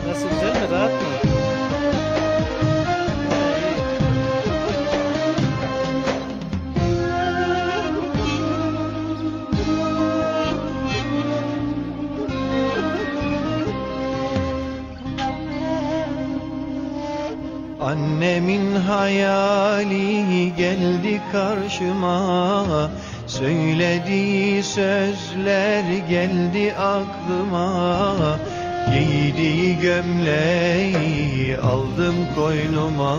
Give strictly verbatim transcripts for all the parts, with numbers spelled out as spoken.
Nasıl, güzel mi? Rahat mı? Annemin hayali geldi karşıma, söylediği sözler geldi aklıma. Giydiği gömleği aldım koynuma,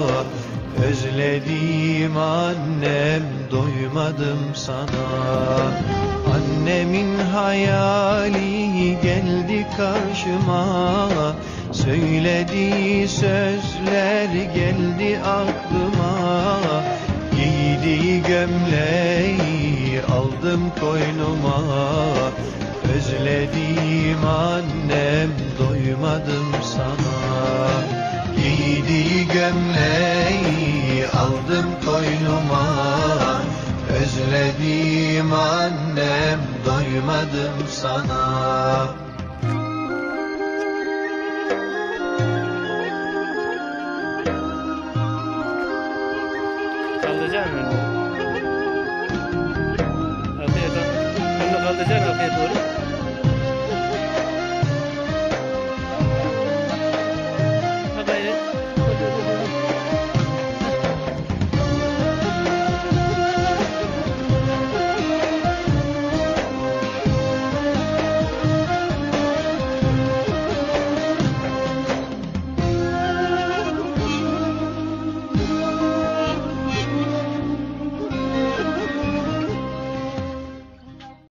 özlediğim annem, doymadım sana. Annemin hayali geldi karşıma, söylediği sözler geldi aklıma. Giydiği gömleği aldım koynuma, özlediğim annem, doymadım sana. Giydiği gömleği aldım koynuma, özlediğim annem, doymadım sana. Kaldıracaksın önünü. Arkaya da. Önünü kaldıracaksın arkaya doğru.